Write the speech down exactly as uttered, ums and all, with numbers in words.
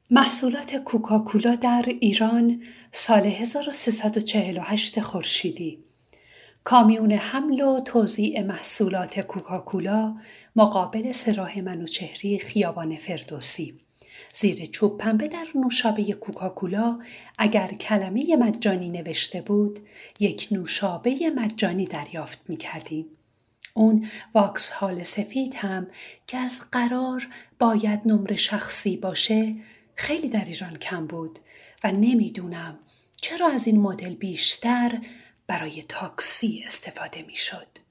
محصولات کوکاکولا در ایران سال هزار و سیصد و چهل و هشت خورشیدی. کامیون حمل و توزیع محصولات کوکاکولا مقابل سراح منوچهری خیابان فردوسی. زیر چوب پنبه در نوشابه کوکاکولا اگر کلمه مجانی نوشته بود، یک نوشابه مجانی دریافت می کردیم. اون واکس هال سفید هم که از قرار باید نمره شخصی باشه خیلی در ایران کم بود و نمیدونم چرا از این مدل بیشتر برای تاکسی استفاده می شد.